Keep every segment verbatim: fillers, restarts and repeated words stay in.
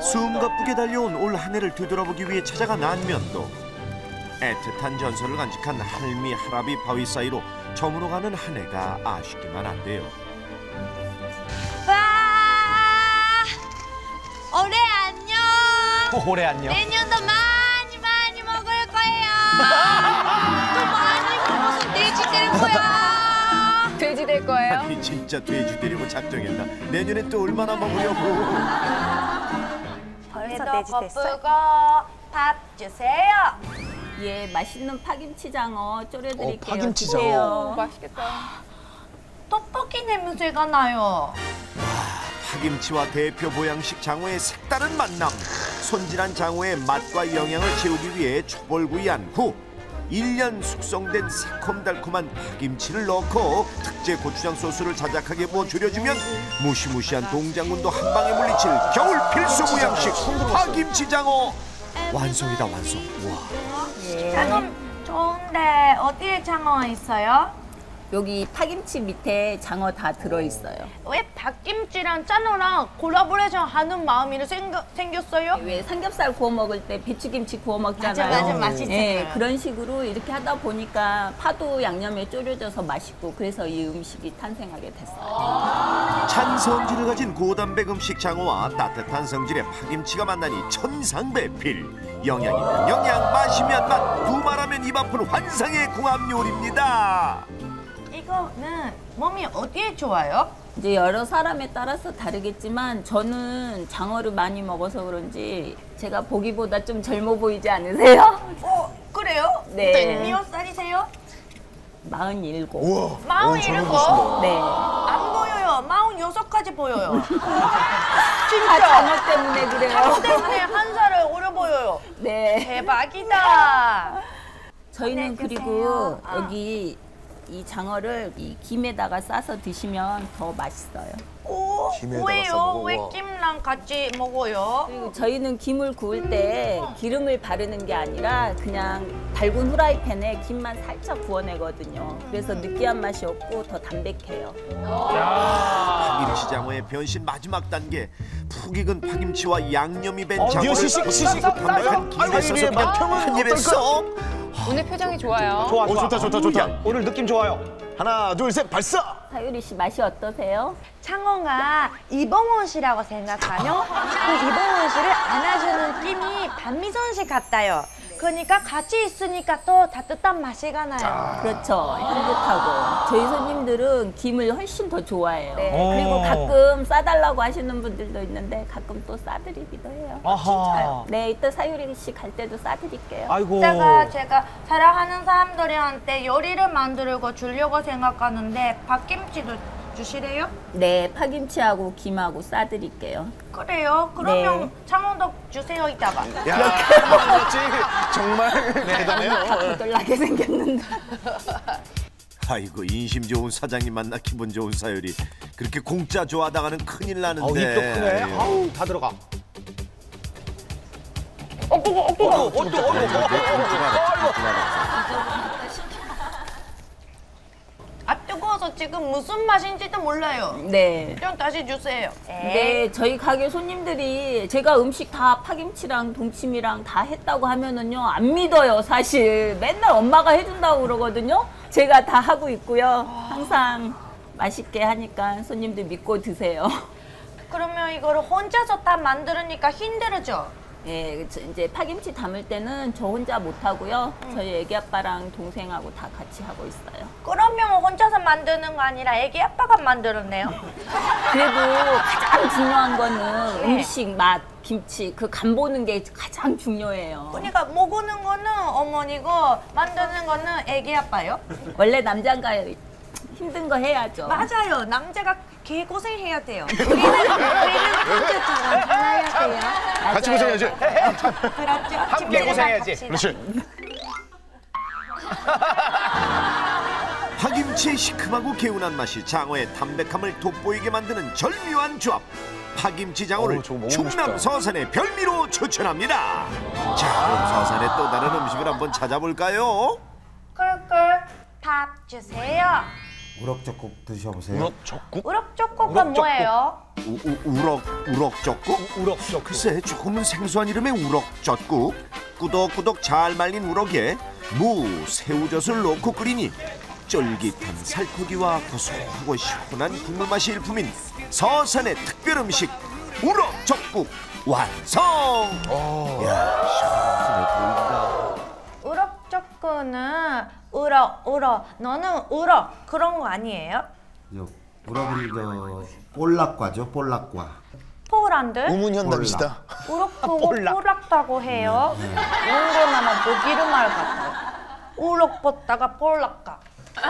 숨가쁘게 달려온 올 한 해를 되돌아보기 위해 찾아간 안면도 애틋한 전설을 간직한 할미 할아비 바위 사이로 저물어가는 한 해가 아쉽기만 한데요. 와, 올해 안녕. 올해 안녕. 내년도 많이 많이 먹을 거예요. 또 많이 먹어서 돼지 될 거야. 돼지 될 거예요? 아니 진짜 돼지 데리고 작정했나? 내년에 또 얼마나 먹으려고. 벌써 돼지 됐어. 밥 주세요. 예, 맛있는 파김치 장어 졸여드릴게요. 어, 파김치 주세요. 장어. 맛있겠다. 떡볶이 냄새가 나요. 파김치와 대표 보양식 장어의 색다른 만남. 손질한 장어의 맛과 영양을 채우기 위해 초벌구이한 후 일 년 숙성된 새콤달콤한 파김치를 넣고 특제 고추장 소스를 자작하게 부어 졸여주면 무시무시한 동장군도 한 방에 물리칠 겨울 필수 보양식 파김치 장어 완성이다 완성. 와. 장어 좋은데 어디에 장어 있어요? 여기 파김치 밑에 장어 다 들어있어요. 왜 닭김치랑 짜노랑 콜라보레이션 하는 마음이 생겨, 생겼어요? 왜 삼겹살 구워 먹을 때 배추김치 구워 먹잖아요. 맞아, 맞아, 맛있잖아요. 예, 그런 식으로 이렇게 하다 보니까 파도 양념에 졸여져서 맛있고 그래서 이 음식이 탄생하게 됐어요. 찬 성질을 가진 고단백 음식 장어와 따뜻한 성질의 파김치가 만나니 천상배필. 영양이면 영양, 맛이면 맛, 두말하면 입 아픈 환상의 궁합 요리입니다. 이거는 몸이 어디에 좋아요? 이제 여러 사람에 따라서 다르겠지만 저는 장어를 많이 먹어서 그런지 제가 보기보다 좀 젊어 보이지 않으세요? 어, 그래요? 네. 몇 살이세요? 마흔일곱. 우와. 마흔일곱? 네. 안 보여요. 마흔여섯까지 보여요. 다 진짜. 장어 때문에 그래요. 장어 때문에 한 살을 어려 보여요. 네. 대박이다. 저희는 보내주세요. 그리고 아. 여기 이 장어를 이 김에다가 싸서 드시면 더 맛있어요. 오, 김에다가 왜요? 싸먹어, 왜 와. 김랑 같이 먹어요? 그리고 저희는 김을 구울 때 기름을 바르는 게 아니라 그냥 달군 후라이팬에 김만 살짝 구워내거든요. 그래서 느끼한 맛이 없고 더 담백해요. 파김치 장어의 변신 마지막 단계. 푹 익은 파김치와 양념이 밴 어, 장어를 시식, 시식. 담백한 김에 아이고, 써서 이게 그냥 맛평은 한 입에 어떨까? 쏙. 오늘 표정이 좋아요. 좋아, 좋아. 좋다, 좋다, 좋다. 오늘 느낌 좋아요. 하나, 둘, 셋, 발사! 사유리 씨 맛이 어떠세요? 창어가 이봉원 씨라고 생각하면 그 이봉원 씨를 안아주는 김이 박미선 씨 같아요. 그러니까 같이 있으니까 또 따뜻한 맛이 가나요. 그렇죠. 향긋하고. 저희 손님들은 김을 훨씬 더 좋아해요. 네. 그리고 가끔 싸달라고 하시는 분들도 있는데 가끔 또 싸드리기도 해요. 아하. 네, 이따 사유리 씨 갈 때도 싸드릴게요. 아이고. 이따가 제가 사랑하는 사람들한테 요리를 만들고 주려고 생각하는데 밥김치도 주시래요? 네, 파김치하고 김하고 싸드릴게요. 그래요? 그러면 네. 창원도 주세요 이따가. 야, 그렇지. 정말 대단해요. 거들나게 생겼는데. 아이고 인심 좋은 사장님 만나 기분 좋은 사유리. 그렇게 공짜 좋아하다가는 큰일 나는데. 어, 입도 크네. 아우, 다 들어가. 어, 그거, 어, 그거. 어, 어, 또, 어, 어, 어, 어, 아, 뜨거워서 지금 무슨 맛인지도 몰라요. 네. 좀 다시 주세요. 네, 저희 가게 손님들이 제가 음식 다 파김치랑 동치미랑 다 했다고 하면은요, 안 믿어요, 사실. 맨날 엄마가 해준다고 그러거든요. 제가 다 하고 있고요. 항상 맛있게 하니까 손님들 믿고 드세요. 그러면 이거를 혼자서 다 만들으니까 힘들죠? 예, 저 이제 파김치 담을 때는 저 혼자 못 하고요. 저희 애기 아빠랑 동생하고 다 같이 하고 있어요. 그러면 혼자서 만드는 거 아니라 애기 아빠가 만들었네요. 그래도 가장 중요한 거는 네. 음식 맛, 김치 그 간 보는 게 가장 중요해요. 그러니까 먹는 거는 어머니고 만드는 거는 애기 아빠요? 원래 남자가 힘든 거 해야죠. 맞아요. 남자가 개고생해야 돼요. 우리는 우리는 남자처럼 잘해야 돼요. 같이 고생해야지. 그렇죠? 함께 고생해야지. 갑시다. 그렇지. 파김치의 시큼하고 개운한 맛이 장어의 담백함을 돋보이게 만드는 절묘한 조합. 파김치 장어를 어우, 저거 먹어보고 충남 싶다. 서산의 별미로 추천합니다. 자, 그럼 서산의 또 다른 음식을 한번 찾아볼까요? 꿀꿀 밥 주세요. 우럭젓국 드셔보세요. 우럭젓국? 우럭젓국은 우럭젓국. 뭐예요? 우, 우, 우럭 우럭젓국? 우럭젓국. 글쎄 조금은 생소한 이름의 우럭젓국. 꾸덕꾸덕 잘 말린 우럭에 무, 새우젓을 넣고 끓이니 쫄깃한 살코기와 고소하고 시원한 국물 맛이 일품인 서산의 특별 음식 우럭젓국 완성! 야, 시원해 보인다. 우럭젓국은 우럭 우럭 너는 우럭 그런 거 아니에요? 저 우럭은 저 볼락과죠, 볼락과. 포란드? 우문현답이시다. 우럭 보고 볼락다고 해요. 이런 거나마 보기를 말 같아요. 우럭 벗다가 볼락가.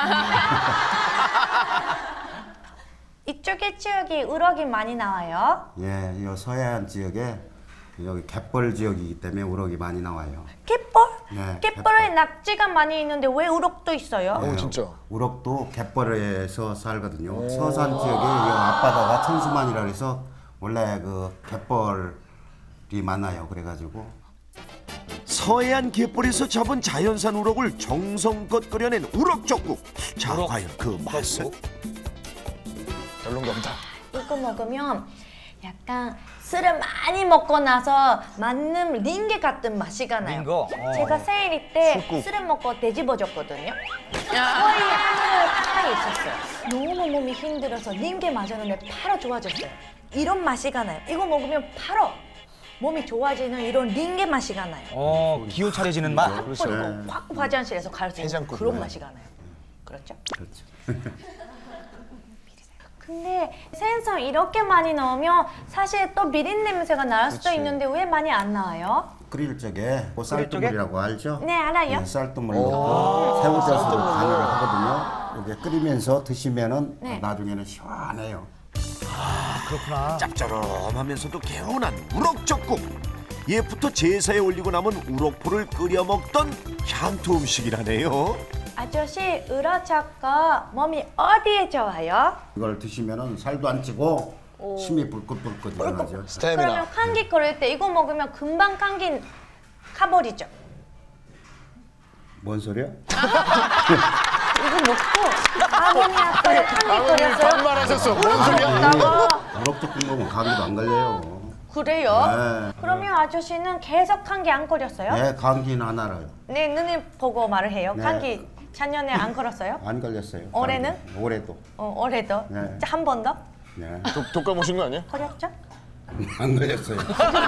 이쪽에 지역이 우럭이 많이 나와요. 예, 이 서해안 지역에 여기 갯벌 지역이기 때문에 우럭이 많이 나와요. 갯벌? 네, 갯벌에 낙지가 많이 있는데 왜 우럭도 있어요? 예, 진짜? 우럭도 갯벌에서 살거든요. 서산 지역에 이 앞바다가 천수만이라 해서 원래 그 갯벌이 많아요. 그래가지고 서해안 갯벌에서 잡은 자연산 우럭을 정성껏 끓여낸 우럭젓국. 자, 우럭 과연 그 맛은? 별론가 보다. 이거 먹으면 약간 술을 많이 먹고 나서 맞는 링게 같은 맛이가 나요. 링거? 어. 제가 생일 때 술국. 술을 먹고 뒤집어졌거든요. 거의 하늘을 가까이 있었어요. 너무 몸이 힘들어서 링게 맞았는데 바로 좋아졌어요. 이런 맛이가 나요. 이거 먹으면 바로 몸이 좋아지는 이런 링게 맛이가 나요. 어, 기운 차려지는 맛. 그렇죠. 확 화장실에서 갈 수 있는 해장국. 그런 맛이가 나요. 그렇죠? 그렇죠. 근데 생선 이렇게 많이 넣으면 사실 또 비린 냄새가 날 수도 있는데 왜 많이 안 나와요? 끓일 적에 그 쌀뜨물이라고 알죠? 네, 알아요. 네, 쌀뜨물 넣고 새우젓으로 간을 하거든요. 이게 끓이면서 드시면은 네. 나중에는 시원해요. 그렇구나. 짭조름하면서도 개운한 우럭젓국. 예부터 제사에 올리고 남은 우럭포를 끓여 먹던 향토 음식이라네요. 아저씨, 우럭젓국 몸이 어디에 좋아요? 이걸 드시면은 살도 안 찌고 침이 불긋불긋 일어나죠. 스태미나. 그러면 감기 걸릴 때 이거 먹으면 금방 감기 가버리죠. 뭔 소리야? 이거 먹고 아 몸이 아파요, 감기 걸렸어요. 반말하셨어. 뭔 소리야? 먹다가 우럭젓국 먹으면 감기도 안 걸려요. 그래요? 네. 그러면 아저씨는 계속 감기 안 걸렸어요? 네, 감기는 안 알아요. 네, 눈을 보고 말을 해요. 네. 감기 작년에 안 걸었어요? 안 걸렸어요. 올해는? 감기. 올해도. 어, 올해도? 네. 한 번 더? 네. 독감 오신 거 아니야? 걸렸죠? 안 걸렸어요.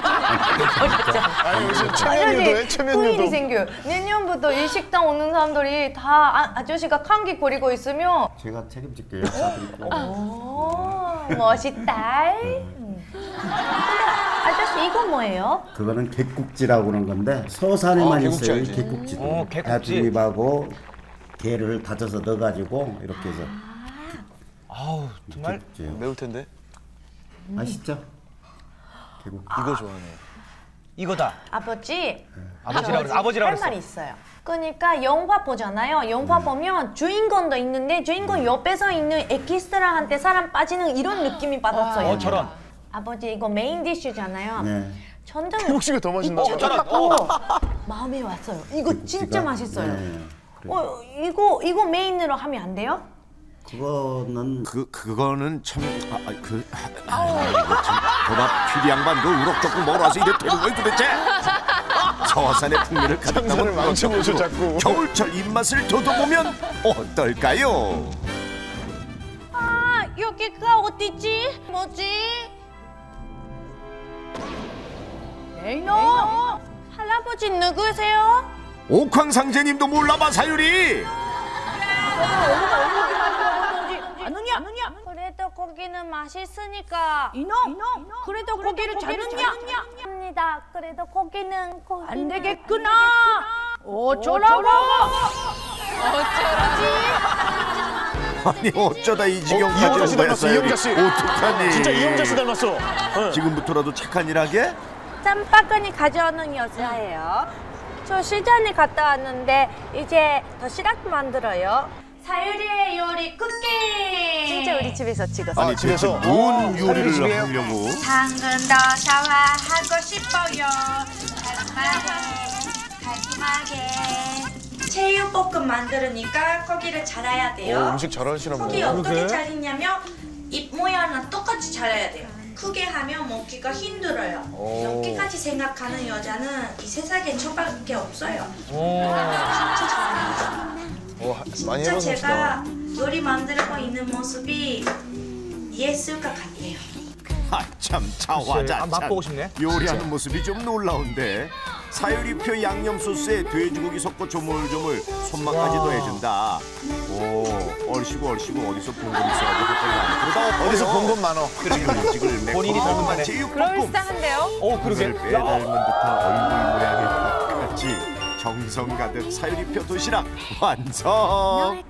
아니, 요즘 천연유도에 후일이 천연유도. 생겨요. 내년부터 이 식당 오는 사람들이 다 아, 아저씨가 감기 걸리고 있으면 제가 책임질게요. 사드리고. 오, 멋있다. 음. 근데 아저씨 이거 뭐예요? 그거는 갯국지라고 그러는 건데 서산에만 어, 갯국지 있어요. 이 알지. 갯국지도. 어, 갯국지. 가지잎하고 게를 다져서 넣어가지고 이렇게 해서 아우, 정말 갯국지예요. 매울 텐데. 아시죠? 개국. 이거 좋아하네. 이거다. 아버지. 아버지라고 그래. 아버지라고 할 그랬어. 말이 있어요. 그러니까 영화 보잖아요. 영화 보면 주인공도 있는데 주인공 옆에서 있는 엑기스트라한테 사람 빠지는 이런 느낌이 받았어요. 어, 저런. 아버지 이거 메인 디쉬잖아요. 네. 전등 태국식이 더 맛있나 이거 봐. 어, 마음에 왔어요. 이거 진짜 갯국지가- 맛있어요. 네. 그래. 어, 이거 이거 메인으로 하면 안 돼요? 그거는 그 그거는 참그 아, 아, 이거 참 보다 피리 양반 그 우럭젓국 먹으러 와서 이래 되는 거야 도대체? 서산의 풍미를 가득 담은 상상을 망치고 오셔, 우럭젓국. 자꾸. 겨울철 입맛을 돋워보면 어떨까요? 아 여기가 어디지? 뭐지? 에이노 할아버지 누구세요? 옥황상제님도 몰라봐 사유리. 안 오냐? 안 오냐? 그래도 고기는 맛있으니까 이놈! 그래도 고기를 잘 넣냐? 합니다. 그래도 고기는 고기는 안 되겠구나. 어쩌라고? 아니 어쩌다 이 지경까지 이영자 온 씨 거야 닮았어, 사유리. 이영자 씨. 어떡하니? 진짜 이영자 씨 닮았어. 네. 지금부터라도 착한 일 하게? 짬바근이 가져오는 여자예요. 저 시장에 갔다 왔는데 이제 도시락 만들어요. 사유리의 요리 쿠킹! 진짜 우리 집에서 찍었어요. 아니 집에서? 대체 뭔 어, 요리를 사유리 집이에요? 하려고? 당근도 샤워하고 싶어요. 깔끔하게, 깔끔하게. 새우볶음 만들으니까 고기를 잘라야 돼요. 오, 음식 잘하시나 보네. 고기 어떻게 잘리냐면 입 모양은 똑같이 잘라야 돼요. 크게 하면 먹기가 힘들어요. 이렇게까지 생각하는 여자는 이 세상에 저밖에 없어요. 진짜 잘해요. 오, 하- 많이 진짜 해봐서 제가 요리 만들고 있는 모습이 예술가 같아요. 아참 글쎄, 자화자찬 아, 맛보고 싶네. 요리하는 모습이 좀 놀라운데 사유리표 양념 소스에 돼지고기 섞고 조물조물 손맛까지 더해준다. 오 얼씨구 얼씨구 어디서 본 건 있어가지고 헛걸이 안 그러다 어디서 본 건 많어. 지글지글 본인이 닮은 거네. 제육볶음 그럴싸한데요? 오, 그러게. 을 빼닮은 듯한 얼굴 모양의 같이 정성 가득 사유리표 도시락 완성.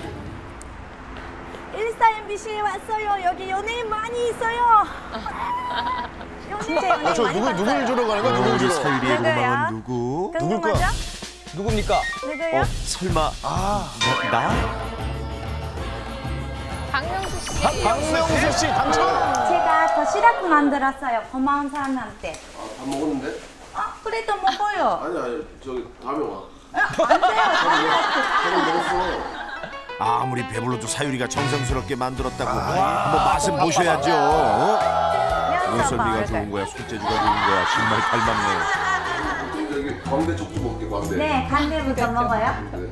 일사 엠비씨에 왔어요. 여기 연예인 많이 있어요. 진짜 연예인 아, 저 많이 누굴, 봤어요. 누굴 주러 가는 거야? 누굴 우리 주러? 사유리의 누구야? 로망은 누구? 궁금하죠? 누굽니까? 누구요? 어, 설마 아 나? 나? 박명수 씨. 박명수 씨 당첨! 제가 도시락 만들었어요. 고마운 사람한테. 아, 밥 먹었는데? 아, 그래도 먹어요. 아니 아니 저기 다음에 와. 안 돼요. 저는 먹었어. 아무리 배불러도 사유리가 정성스럽게 만들었다고 한번 맛은 보셔야죠. 어? 눈썰미가 좋은 거야, 손재주가 좋은 거야. 정말 닮았네. 그럼 저기 광대 척도 먹게 광대. 네, 간대부터 먹어요. 네.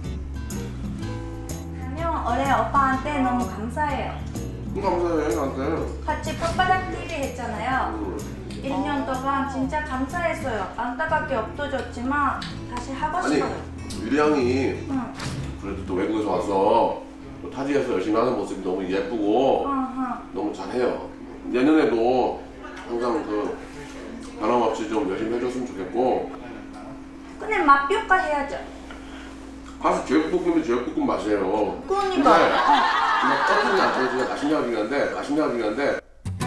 그냥 올해 오빠한테 너무 감사해요. 감사해 나한테. 같이 혓바닥 티비 했잖아요. 일 년 동안 진짜 감사했어요. 안타깝게 없어졌지만 다시 하고 아니 싶어요. 유리 양이 응. 그래도 또 외국에서 와서 또 타지에서 열심히 하는 모습이 너무 예쁘고 어허. 너무 잘해요. 내년에도 항상 그 변함없이 좀 열심히 해줬으면 좋겠고. 근데 맛 평가해야죠. 가서 제육볶음이 제육볶음 맛이에요. 그러니까. 근데 그냥 떨어지지 않고 진짜 맛있냐 하긴 한데 맛있냐 하긴 한데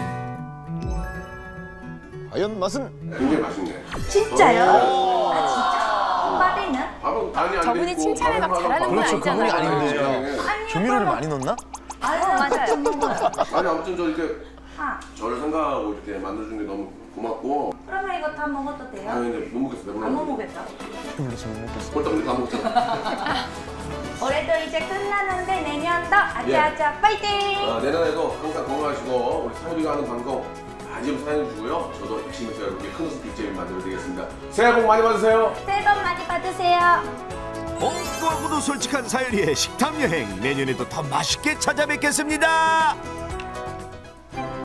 과연 맛은? 굉장히 맛있네. 진짜요? 어. 아 진짜? 밥에는? 밥은 많이 안 저분이 돼 있고 칭찬을 막 밥은 잘하는 분 그렇죠, 그분이 아니잖아요. 아닌데. 아니요. 조미료를 많이 넣나? 아유, 맞아요. 아니 아무튼 저 이렇게 아, 저를 생각하고 이렇게 만들어준 게 너무 고맙고. 그러면 이거 다 먹어도 돼요? 아니 근데 못 먹겠어 배불러. 안 먹겠다. 꼴떡 다 먹자. 올해도 이제 끝나는데 내년도 아자아자 파이팅! 어, 내년에도 항상 건강하시고 우리 사유리가 하는 방송 많이 좀 사랑해 주시고요. 저도 열심히 해서 여러분께 큰 웃음 빅재미 만들어 드리겠습니다. 새해 복 많이 받으세요. 새해 복 많이 받으세요. 엉뚱하고도 솔직한 사유리의 식탐 여행 내년에도 더 맛있게 찾아뵙겠습니다.